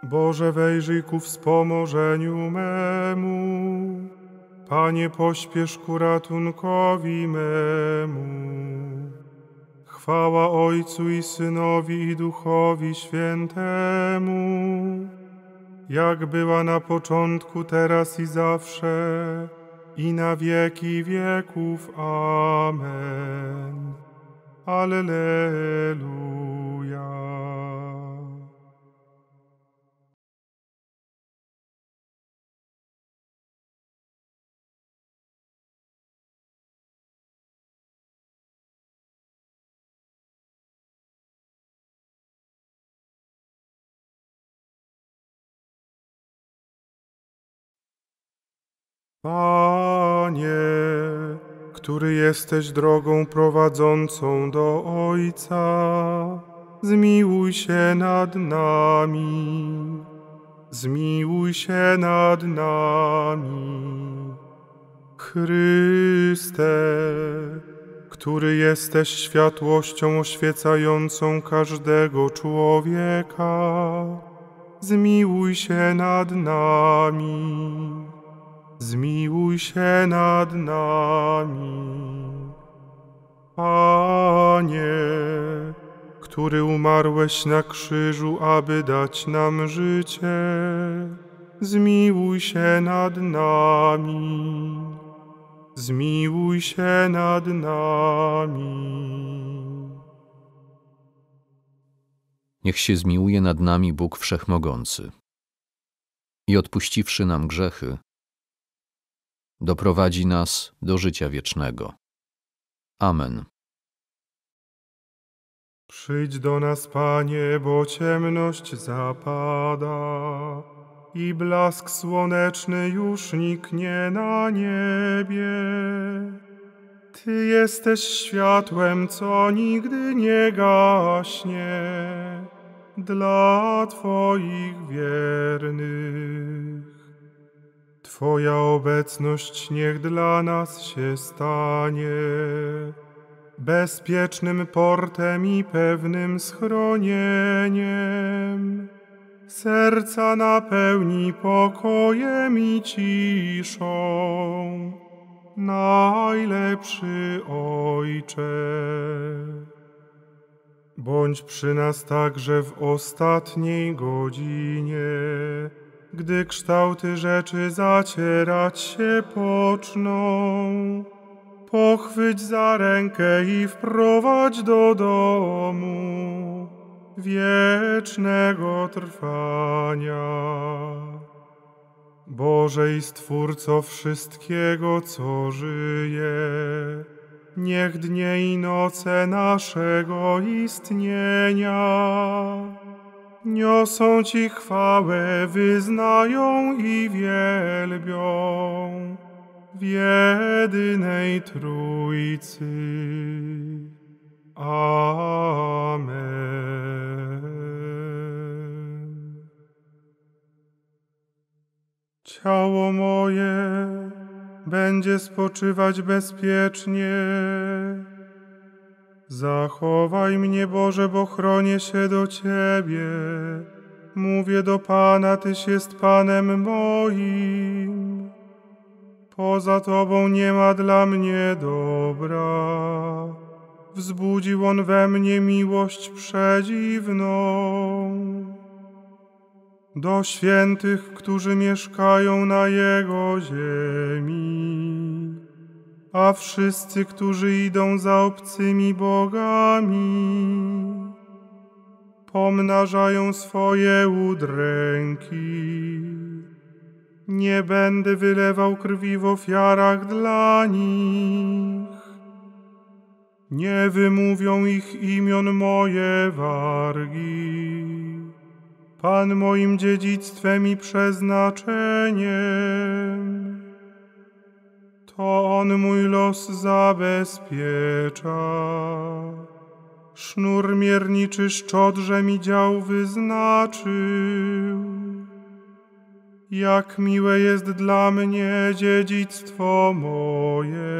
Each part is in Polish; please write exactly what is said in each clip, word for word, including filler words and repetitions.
Boże, wejrzyj ku wspomożeniu memu. Panie, pośpiesz ku ratunkowi memu. Chwała Ojcu i Synowi i Duchowi Świętemu, jak była na początku, teraz i zawsze, i na wieki wieków. Amen. Alleluja. Panie, który jesteś drogą prowadzącą do Ojca, zmiłuj się nad nami. Zmiłuj się nad nami. Chryste, który jesteś światłością oświecającą każdego człowieka, zmiłuj się nad nami. Zmiłuj się nad nami. Panie, który umarłeś na krzyżu, aby dać nam życie, zmiłuj się nad nami. Zmiłuj się nad nami. Niech się zmiłuje nad nami Bóg Wszechmogący i odpuściwszy nam grzechy, doprowadzi nas do życia wiecznego. Amen. Przyjdź do nas, Panie, bo ciemność zapada i blask słoneczny już niknie na niebie. Ty jesteś światłem, co nigdy nie gaśnie, dla Twoich wiernych. Twoja obecność niech dla nas się stanie bezpiecznym portem i pewnym schronieniem. Serca napełni pokojem i ciszą, najlepszy Ojcze. Bądź przy nas także w ostatniej godzinie, gdy kształty rzeczy zacierać się poczną. Pochwyć za rękę i wprowadź do domu wiecznego trwania. Boże i Stwórco wszystkiego, co żyje, niech dnie i noce naszego istnienia niosą Ci chwałę, wyznają i wielbią w jedynej Trójcy. Amen. Ciało moje będzie spoczywać bezpiecznie. Zachowaj mnie, Boże, bo chronię się do Ciebie. Mówię do Pana, Tyś jest Panem moim. Poza Tobą nie ma dla mnie dobra. Wzbudził On we mnie miłość przedziwną. Do świętych, którzy mieszkają na Jego ziemi, a wszyscy, którzy idą za obcymi bogami, pomnażają swoje udręki. Nie będę wylewał krwi w ofiarach dla nich. Nie wymówią ich imion moje wargi. Pan moim dziedzictwem i przeznaczeniem. To On mój los zabezpiecza. Sznur mierniczy szczodrze mi dział wyznaczył. Jak miłe jest dla mnie dziedzictwo moje.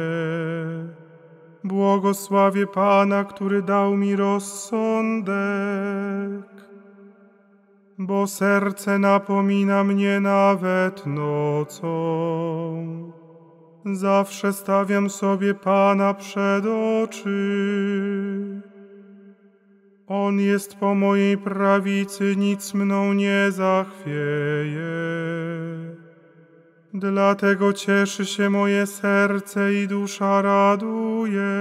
Błogosławię Pana, który dał mi rozsądek. bo serce napomina mnie nawet nocą. Zawsze stawiam sobie Pana przed oczy. On jest po mojej prawicy, nic mną nie zachwieje. Dlatego cieszy się moje serce i dusza raduje,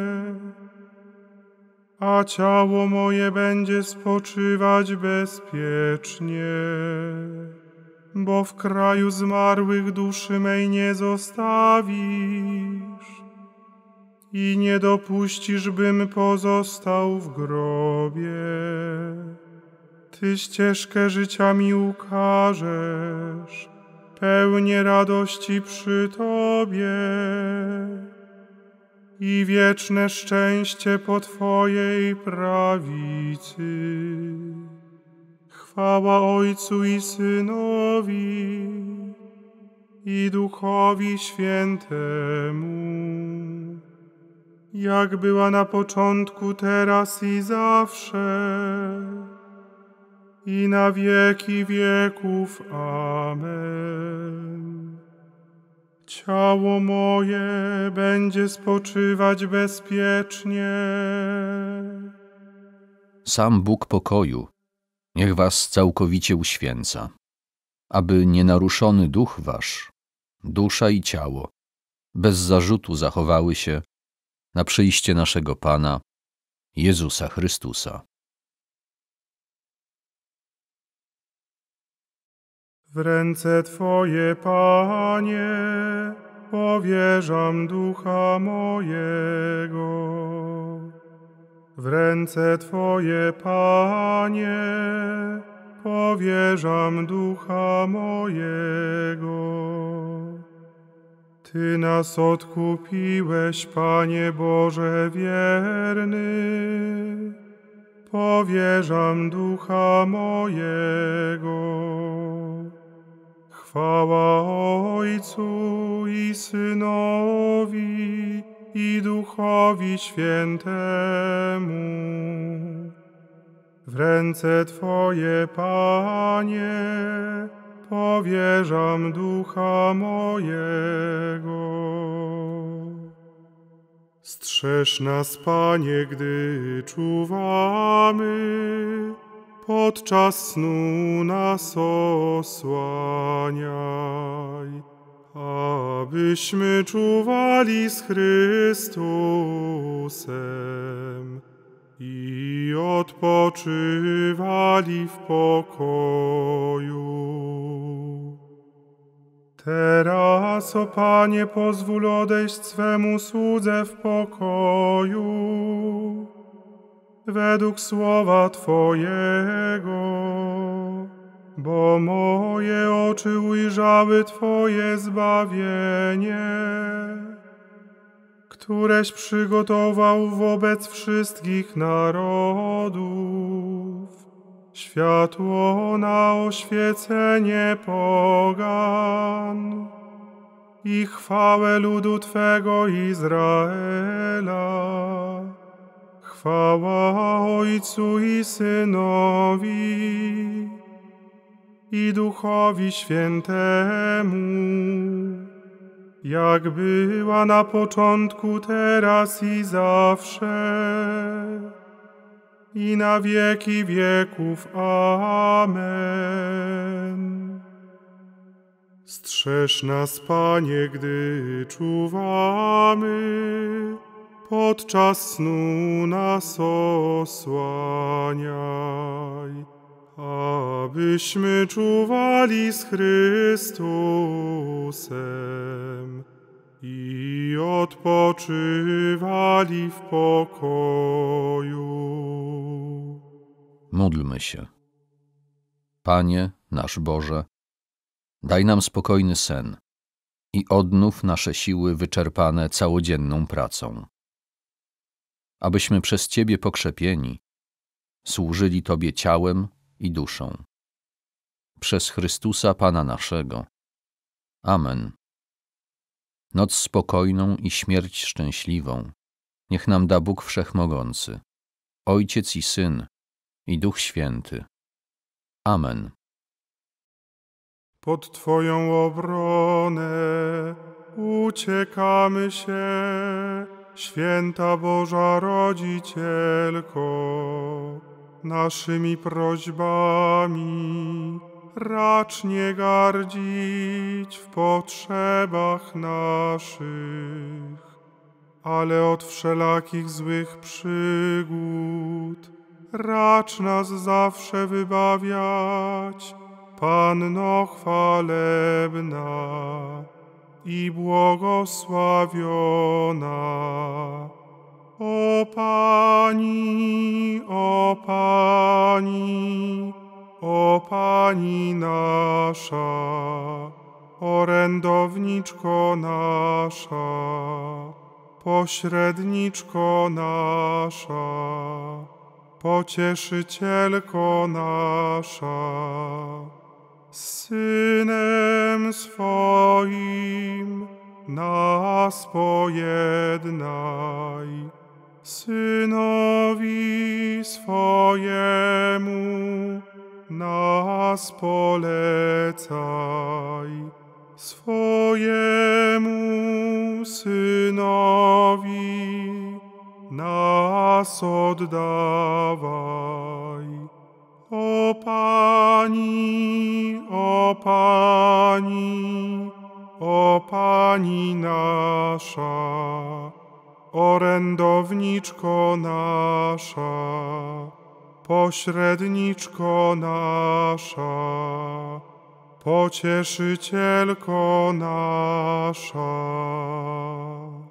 a ciało moje będzie spoczywać bezpiecznie, bo w kraju zmarłych duszy mej nie zostawisz i nie dopuścisz, bym pozostał w grobie. Ty ścieżkę życia mi ukażesz, pełnię radości przy Tobie i wieczne szczęście po Twojej prawicy. Chwała Ojcu i Synowi i Duchowi Świętemu, jak była na początku, teraz i zawsze, i na wieki wieków. Amen. Ciało moje będzie spoczywać bezpiecznie. Sam Bóg pokoju niech was całkowicie uświęca, aby nienaruszony duch wasz, dusza i ciało, bez zarzutu zachowały się na przyjście naszego Pana, Jezusa Chrystusa. W ręce Twoje, Panie, powierzam ducha mojego. W ręce Twoje, Panie, powierzam ducha mojego. Ty nas odkupiłeś, Panie Boże wierny, powierzam ducha mojego. Chwała Ojcu i Synowi i Duchowi Świętemu. W ręce Twoje, Panie, powierzam ducha mojego. Strzeż nas, Panie, gdy czuwamy, podczas snu nas osłaniaj, abyśmy czuwali z Chrystusem i odpoczywali w pokoju. Teraz, o Panie, pozwól odejść swemu słudze w pokoju, według słowa Twojego, bo moje oczy ujrzały Twoje zbawienie, któreś przygotował wobec wszystkich narodów, światło na oświecenie pogan i chwałę ludu Twego Izraela. Chwała Ojcu i Synowi i Duchowi Świętemu, jak była na początku, teraz i zawsze, i na wieki wieków. Amen. Strzeż nas, Panie, gdy czuwamy, podczas snu nas osłaniaj, abyśmy czuwali z Chrystusem i odpoczywali w pokoju. Módlmy się. Panie, nasz Boże, daj nam spokojny sen i odnów nasze siły wyczerpane całodzienną pracą, abyśmy przez Ciebie pokrzepieni służyli Tobie ciałem i duszą. Przez Chrystusa Pana naszego. Amen. Noc spokojną i śmierć szczęśliwą niech nam da Bóg Wszechmogący, Ojciec i Syn i Duch Święty. Amen. Pod Twoją obronę uciekamy się, święta Boża Rodzicielko. Naszymi prośbami racz nie gardzić w potrzebach naszych, ale od wszelakich złych przygód racz nas zawsze wybawiać, Panno chwalebna i błogosławiona. O Pani, o Pani, o Pani nasza, orędowniczko nasza, pośredniczko nasza, pocieszycielko nasza. Z Synem swoim nas pojednaj, Synowi swojemu nas polecaj, swojemu Synowi nas oddawaj. O Pani, o Pani, o Pani nasza, orędowniczko nasza, pośredniczko nasza, pocieszycielko nasza.